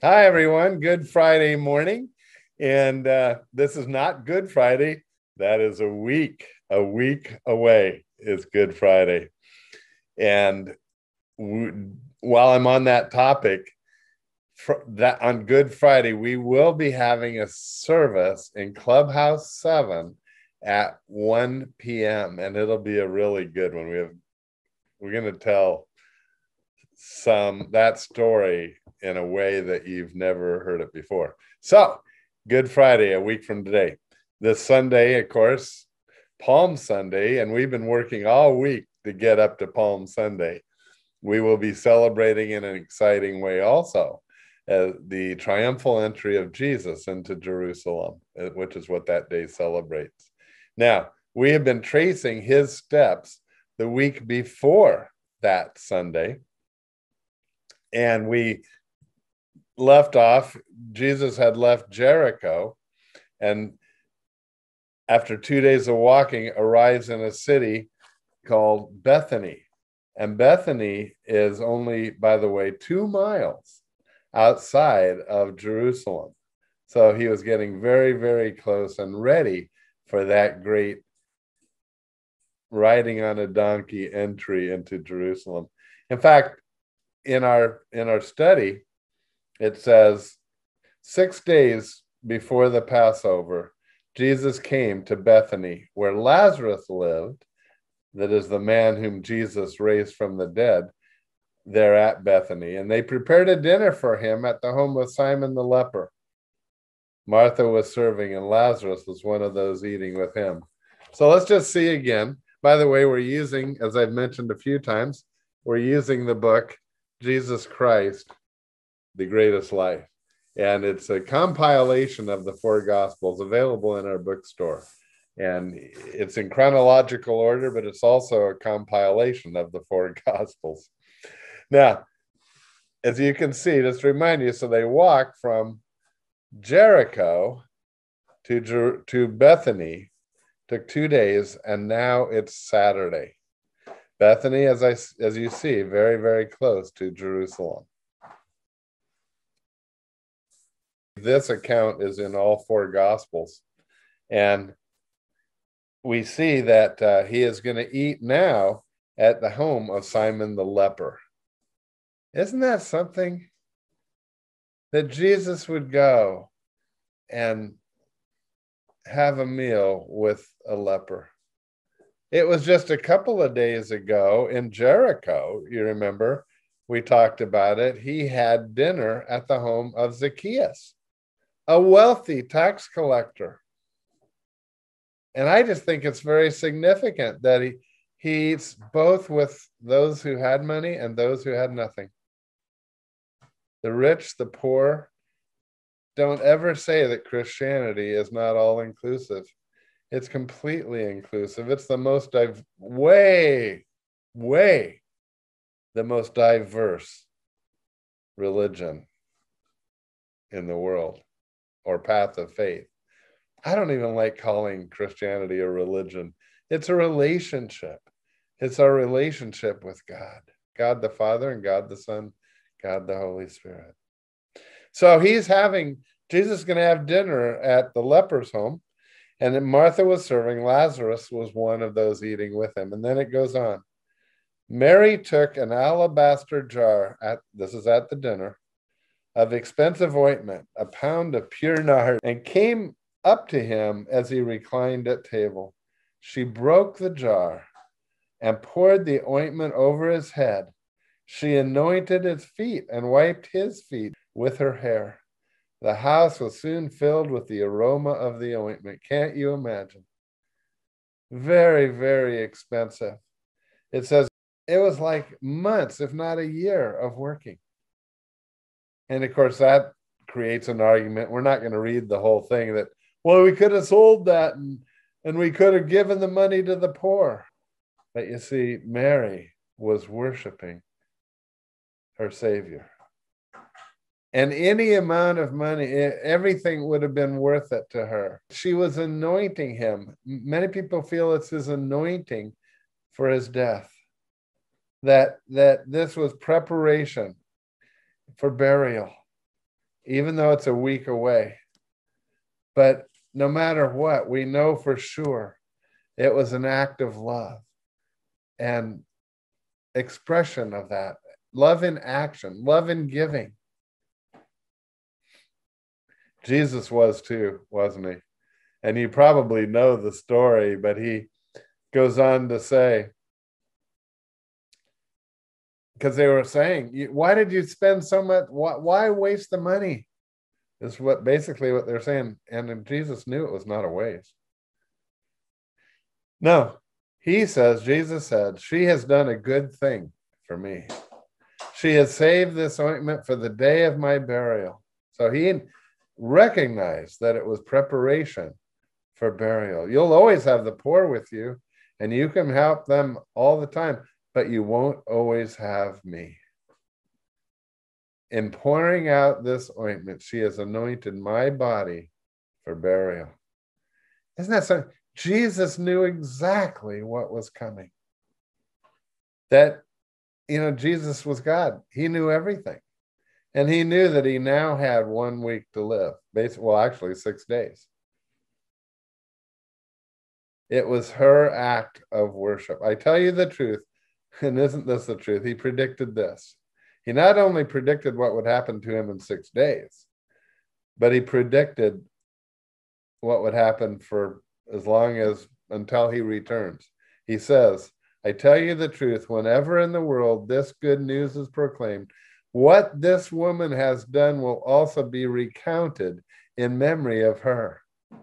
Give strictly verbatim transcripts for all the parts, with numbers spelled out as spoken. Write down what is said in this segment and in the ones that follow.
Hi, everyone. Good Friday morning. And uh, this is not Good Friday. That is a week, a week away is Good Friday. And w- while I'm on that topic, for that on Good Friday, we will be having a service in Clubhouse seven at one p.m. And it'll be a really good one. We have, we're going to tell some that story in a way that you've never heard it before. So, Good Friday, a week from today. This Sunday, of course, Palm Sunday, and we've been working all week to get up to Palm Sunday. We will be celebrating in an exciting way also uh, the triumphal entry of Jesus into Jerusalem, which is what that day celebrates. Now, we have been tracing his steps the week before that Sunday. And we left off, Jesus had left Jericho, and after two days of walking, arrives in a city called Bethany. And Bethany is only, by the way, two miles outside of Jerusalem. So he was getting very, very close and ready for that great riding on a donkey entry into Jerusalem. In fact, in our in our study, it says six days before the Passover, Jesus came to Bethany, where Lazarus lived, that is the man whom Jesus raised from the dead, there at Bethany. And they prepared a dinner for him at the home of Simon the leper. Martha was serving, and Lazarus was one of those eating with him. So let's just see again. By the way, we're using, as I've mentioned a few times, we're using the book Jesus Christ, The Greatest Life. And it's a compilation of the four Gospels available in our bookstore. And it's in chronological order, but it's also a compilation of the four Gospels. Now, as you can see, just to remind you, so they walk from Jericho to, Jer- to Bethany, took two days, and now it's Saturday. Bethany, as I as you see, very, very close to Jerusalem. This account is in all four Gospels. And we see that uh, he is going to eat now at the home of Simon the leper. Isn't that something? That Jesus would go and have a meal with a leper. It was just a couple of days ago in Jericho, you remember, we talked about it. He had dinner at the home of Zacchaeus, a wealthy tax collector. And I just think it's very significant that he, he eats both with those who had money and those who had nothing. The rich, the poor. Don't ever say that Christianity is not all inclusive. It's completely inclusive. It's the most div- way, way the most diverse religion in the world, or path of faith. I don't even like calling Christianity a religion. It's a relationship. It's our relationship with God, God the Father and God the Son, God the Holy Spirit. So he's having, Jesus is going to have dinner at the leper's home. And then Martha was serving. Lazarus was one of those eating with him. And then it goes on. Mary took an alabaster jar, at this is at the dinner, of expensive ointment, a pound of pure nard, and came up to him as he reclined at table. She broke the jar and poured the ointment over his head. She anointed his feet and wiped his feet with her hair. The house was soon filled with the aroma of the ointment. Can't you imagine? Very, very expensive. It says it was like months, if not a year, of working. And of course, that creates an argument. We're not going to read the whole thing that, well, we could have sold that and, and we could have given the money to the poor. But you see, Mary was worshiping her Savior. And any amount of money, everything would have been worth it to her. She was anointing him. Many people feel it's his anointing for his death. That, that this was preparation for burial. even though it's a week away. But no matter what, we know for sure it was an act of love and expression of that. Love in action, love in giving. Jesus was too, wasn't he? And you probably know the story, but he goes on to say, because they were saying, why did you spend so much? Why, why waste the money? Is what basically what they're saying. And Jesus knew it was not a waste. No, he says, Jesus said, she has done a good thing for me. She has saved this ointment for the day of my burial. So he recognized that it was preparation for burial. You'll always have the poor with you, and you can help them all the time, but you won't always have me. In pouring out this ointment, she has anointed my body for burial. Isn't that something? Jesus knew exactly what was coming. That, you know, Jesus was God. He knew everything. And he knew that he now had one week to live. Basically, well, actually six days. It was her act of worship. I tell you the truth, and isn't this the truth? He predicted this. He not only predicted what would happen to him in six days, but he predicted what would happen for as long as, until he returns. He says, I tell you the truth, whenever in the world this good news is proclaimed, what this woman has done will also be recounted in memory of her.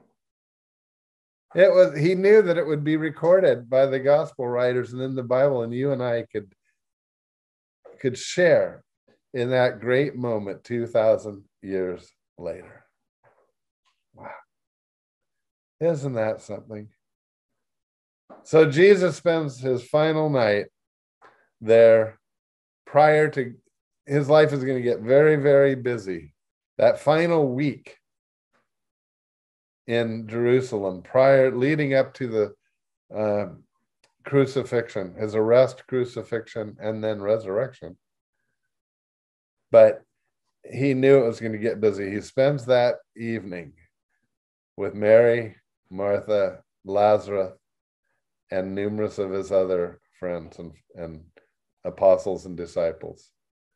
It was, he knew that it would be recorded by the gospel writers and in the Bible, and you and I could, could share in that great moment two thousand years later. Wow. Isn't that something? So Jesus spends his final night there prior to, his life is going to get very, very busy. That final week in Jerusalem, prior, leading up to the uh, crucifixion, his arrest, crucifixion, and then resurrection. But he knew it was going to get busy. He spends that evening with Mary, Martha, Lazarus, and numerous of his other friends and, and apostles and disciples.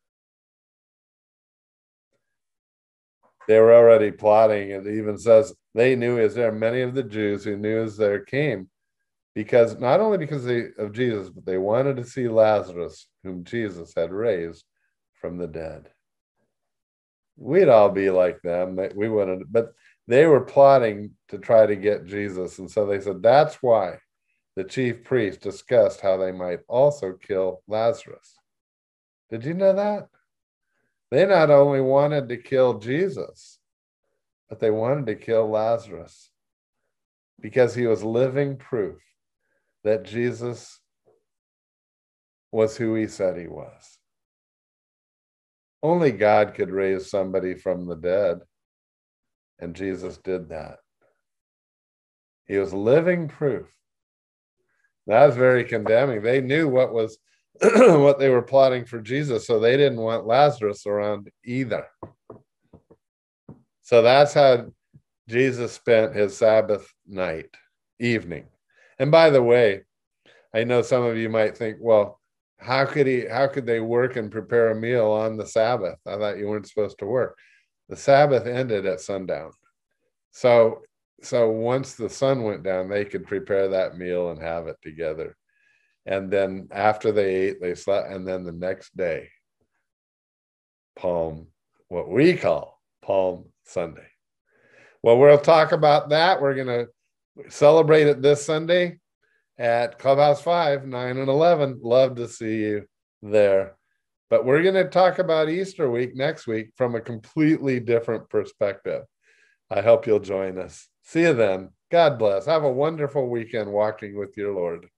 They were already plotting. It even says they knew as there many of the Jews who knew as there came, because not only because they, of Jesus, but they wanted to see Lazarus, whom Jesus had raised from the dead. We'd all be like them. We wanted, but they were plotting to try to get Jesus. And so they said, that's why the chief priests discussed how they might also kill Lazarus. Did you know that? They not only wanted to kill Jesus, but they wanted to kill Lazarus because he was living proof that Jesus was who he said he was. Only God could raise somebody from the dead, and Jesus did that. He was living proof. That was very condemning. They knew what was what they were plotting for Jesus, so they didn't want Lazarus around either. So that's how Jesus spent his Sabbath night, evening. And by the way, I know some of you might think, well, how could he, how could they work and prepare a meal on the Sabbath? I thought you weren't supposed to work. The Sabbath ended at sundown. So, so once the sun went down, they could prepare that meal and have it together. And then after they ate, they slept. And then the next day, Palm, what we call Palm Sunday. Well, we'll talk about that. We're going to celebrate it this Sunday at Clubhouse five, nine and eleven. Love to see you there. But we're going to talk about Easter week next week from a completely different perspective. I hope you'll join us. See you then. God bless. Have a wonderful weekend walking with your Lord.